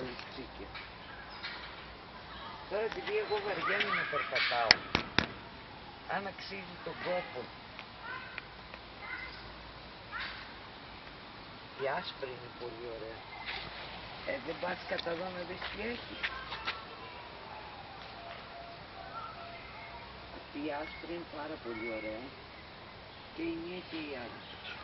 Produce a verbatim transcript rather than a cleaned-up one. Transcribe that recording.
λουτσίκια. Τώρα επειδή εγώ βαριέμαι να περπατάω, αν αξίζει τον κόπο, η άσπρη είναι πολύ ωραία. Ε, δεν πας κατά εδώ να δεις τι έχει. Αυτή η άσπρη είναι πάρα πολύ ωραία και η μία και η άλλη.